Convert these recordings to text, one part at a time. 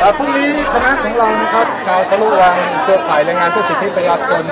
พรุ่งนี้คณะของเรานะครับชาวทะลุวังเครือข่ายแรงงานเพื่อสิทธิประชาชน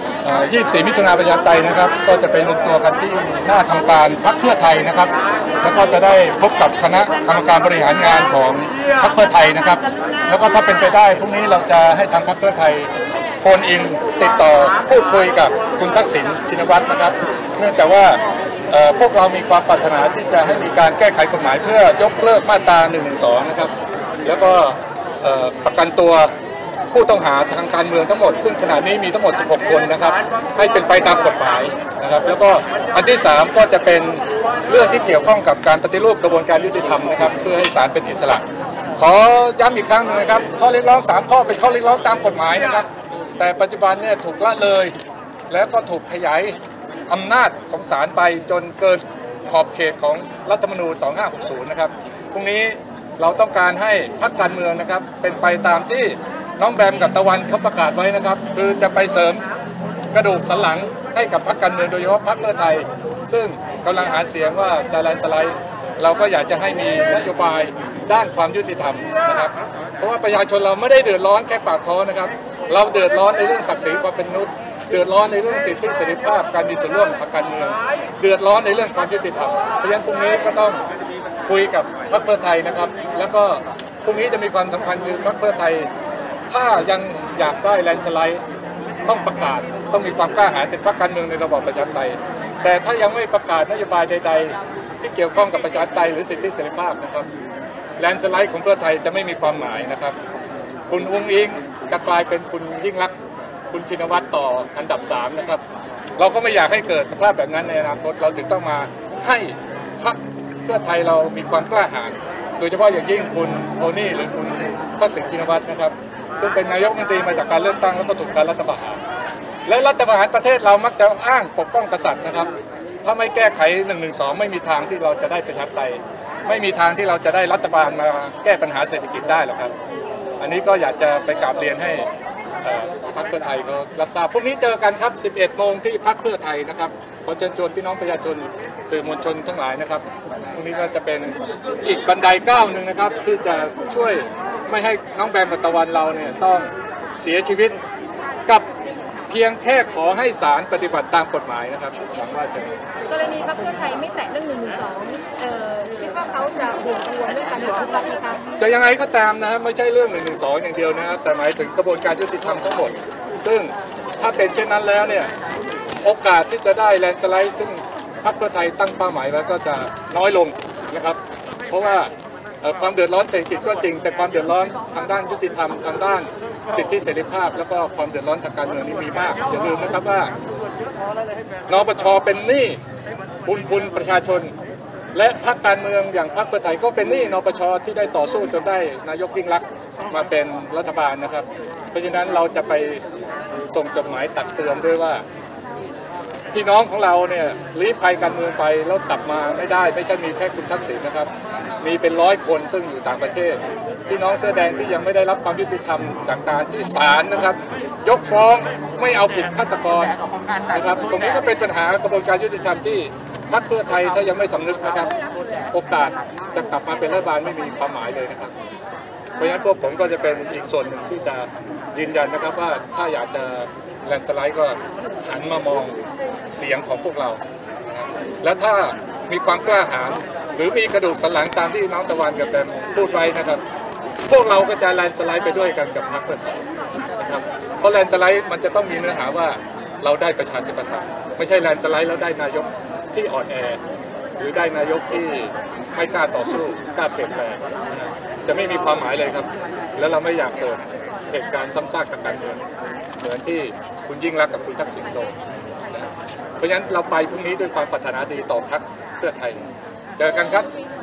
24 มิถุนายนประชาธิปไตยนะครับก็จะไปรวมตัวกันที่หน้าทำการพรรคเพื่อไทยนะครับแล้วก็จะได้พบกับคณะกรรมการบริหารงานของพรรคเพื่อไทยนะครับแล้วก็ถ้าเป็นไปได้พรุ่งนี้เราจะให้ทางพรรคเพื่อไทยโฟนอินติดต่อพูดคุยกับคุณทักษิณชินวัตรนะครับเนื่องจากว่าพวกเรามีความปรารถนาที่จะให้มีการแก้ไขกฎหมายเพื่อยกเลิกมาตรา 112 นะครับแล้วก็ประกันตัวผู้ต้องหาทางการเมืองทั้งหมดซึ่งขณะนี้มีทั้งหมด 16 คนนะครับให้เป็นไปตามกฎหมายนะครับแล้วก็อันที่ 3 ก็จะเป็นเรื่องที่เกี่ยวข้องกับการปฏิรูปกระบวนการยุติธรรมนะครับเพื่อให้ศาลเป็นอิสระขอย้ำอีกครั้งนึงนะครับข้อเรียกร้อง3ข้อเป็นข้อเรียกร้องตามกฎหมายนะครับแต่ปัจจุบันเนี่ยถูกละเลยแล้วก็ถูกขยายอำนาจของศาลไปจนเกินขอบเขตของรัฐธรรมนูญ 2560 นะครับพรุ่งนี้เราต้องการให้พรรคการเมืองนะครับเป็นไปตามที่น้องแบมกับตะวันเขาประกาศไว้นะครับคือจะไปเสริมกระดูกสันหลังให้กับพรรคการเมืองโดยเฉพาะพรรคเพื่อไทยซึ่งกำลังหาเสียงว่าจะแลนด์สไลด์เราก็อยากจะให้มีนโยบายด้านความยุติธรรมนะครับเพราะว่าประชาชนเราไม่ได้เดือดร้อนแค่ปากท้องนะครับเราเดือดร้อนในเรื่องศักดิ์ศรีความเป็นมนุษย์เดือดร้อนในเรื่องสิทธิเสรีภาพการมีส่วนร่วมทางการเมืองเดือดร้อนในเรื่องความยุติธรรมเพราะฉะนั้นพรุ่งนี้ก็ต้องคุยกับพรรคเพื่อไทยนะครับแล้วก็พรุ่งนี้จะมีความสำคัญคือพรรคเพื่อไทยถ้ายังอยากได้แลนด์สไลด์ต้องประกาศต้องมีความกล้าหาญเป็นพรรคการเมืองในระบอบประชาธิปไตยแต่ถ้ายังไม่ประกาศนโยบายใดๆที่เกี่ยวข้องกับประชาธิปไตยหรือสิทธิเสรีภาพนะครับแลนด์สไลด์ของเพื่อไทยจะไม่มีความหมายนะครับคุณอุ้งอิงจะกลายเป็นคุณยิ่งลักษณ์คุณชินวัตรต่ออันดับ3นะครับเราก็ไม่อยากให้เกิดสภาพแบบนั้นในอนาคตเราถึงต้องมาให้พรรคเพื่อไทยเรามีความกล้าหาญโดยเฉพาะอย่างยิ่งคุณโทนี่หรือคุณทักษิณชินวัตรนะครับซึ่งเป็นนายกรัฐมนตรีมาจากการเลือกตั้งแล้วก็ถูกการรัฐประหารและรัฐประหารประเทศเรามักจะอ้างปกป้องกษัตริย์นะครับถ้าไม่แก้ไข 112 ไม่มีทางที่เราจะได้ประชาธิปไตยไม่มีทางที่เราจะได้รัฐบาลมาแก้ปัญหาเศรษฐกิจได้หรอกครับอันนี้ก็อยากจะไปกราบเรียนให้พรรคเพื่อไทยก็รับทราบพรุ่งนี้เจอกันครับ 11 โมงที่พรรคเพื่อไทยนะครับขอเชิญชวนพี่น้องประชาชนสื่อมวลชนทั้งหลายนะครับพรุ่งนี้ก็จะเป็นอีกบันไดก้าวหนึ่งนะครับที่จะช่วยไม่ให้น้องแบมกับตะวันเราเนี่ยต้องเสียชีวิตกับเพียงแค่ขอให้ศาลปฏิบัติตามกฎหมายนะครับหวังว่าจะกรณีพรรคเพื่อไทยไม่แตะเรื่อง112คิดว่าเขาจะห่วงกังวลเรื่องการยุบพรรคไหมคะจะยังไงก็ตามนะครับไม่ใช่เรื่อง112อย่างเดียวนะครับแต่หมายถึงกระบวนการยุติธรรมทั้งหมดซึ่งถ้าเป็นเช่นนั้นแล้วเนี่ยโอกาสที่จะได้แลนด์สไลด์ซึ่งพรรคเพื่อไทยตั้งเป้าหมายไว้ก็จะน้อยลงนะครับเพราะว่าความเดือดร้อนเศรษฐกิจก็จริงแต่ความเดือดร้อนทางด้านยุติธรรมทางด้านสิทธิเสรีภาพแล้วก็ความเดือดร้อนทางการเมืองนี่มีมากอย่าลืมนะครับว่านปช.เป็นหนี้บุญคุณประชาชนและพรรคการเมืองอย่างพรรคเพื่อไทยก็เป็นหนี้นปช.ที่ได้ต่อสู้จนได้นายกยิ่งลักษณ์มาเป็นรัฐบาลนะครับเพราะฉะนั้นเราจะไปส่งจดหมายตักเตือนด้วยว่าพี่น้องของเราเนี่ยลี้ภัยการเมืองไปแล้วกลับมาไม่ได้ไม่ใช่มีแค่คุณทักษิณนะครับมีเป็น100 คนซึ่งอยู่ต่างประเทศพี่น้องเสื้อแดงที่ยังไม่ได้รับความยุติธรรมจากการที่ศาลนะครับยกฟ้องไม่เอาผิดฆาตกรนะครับตรงนี้ก็เป็นปัญหากระบวนการยุติธรรมที่พรรคเพื่อไทยถ้ายังไม่สำนึกนะครับโอกาสจะกลับมาเป็นรัฐบาลไม่มีความหมายเลยนะครับเพราะฉะนั้นพวกผมก็จะเป็นอีกส่วนหนึ่งที่จะยืนยันนะครับว่าถ้าอยากจะแลนด์สไลด์ก็หันมามองเสียงของพวกเราแล้วถ้ามีความกล้าหาญหรือมีกระดูกสันหลังตามที่น้องตะวันกับแบมพูดไว้นะครับพวกเราก็จะแลนด์สไลด์ไปด้วยกันกับพรรคเพื่อไทยนะครับเพราะแลนด์สไลด์มันจะต้องมีเนื้อหาว่าเราได้ประชาธิปไตยไม่ใช่แลนด์สไลด์แล้วได้นายกที่อ่อนแอหรือได้นายกที่ไม่กล้าต่อสู้กล้าเปลี่ยนแปลงจะไม่มีความหมายเลยครับแล้วเราไม่อยากเกิดเหตุการณ์ซ้ำซากทางการเมืองเหมือนที่คุณยิ่งลักษณ์กับคุณทักษิณโดนเพราะฉะนั้นเราไปพรุ่งนี้ด้วยความปรารถนาดีต่อพรรคเพื่อไทยเจอกันครับ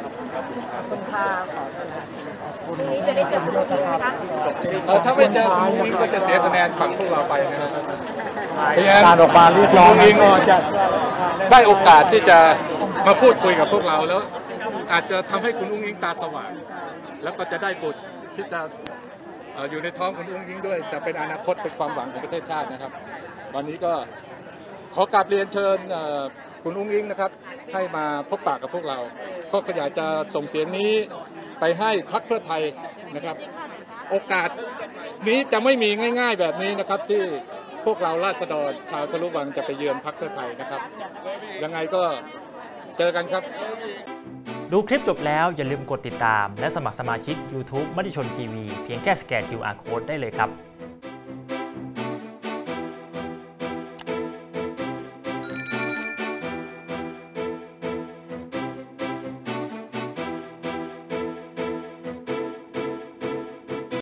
นี่จะได้เจอคุณอุ้งอิ๊งไหมคะถ้าไม่เจอคุณอุ้งอิ๊งก็จะเสียคะแนนฝั่งพวกเราไปนะครับการออกมาเรียกร้องนี้ก็จะได้โอกาสที่จะมาพูดคุยกับพวกเราแล้วอาจจะทำให้คุณอุ้งอิ๊งตาสว่างแล้วก็จะได้บุตรที่จะอยู่ในท้องคุณอุ้งอิ๊งด้วยจะเป็นอนาคตเป็นความหวังของประเทศชาตินะครับวันนี้ก็ขอกราบเรียนเชิญคุณอุ้งอิ๊งนะครับให้มาพบปะกับพวกเราก็อยากจะส่งเสียงนี้ไปให้พรรคเพื่อไทยนะครับโอกาสนี้จะไม่มีง่ายๆแบบนี้นะครับที่พวกเราราษฎรชาวทะลุวังจะไปเยือนพรรคเพื่อไทยนะครับยังไงก็เจอกันครับดูคลิปจบแล้วอย่าลืมกดติดตามและสมัครสมาชิก YouTube มติชนทีวีเพียงแค่สแกน QR Code ได้เลยครับ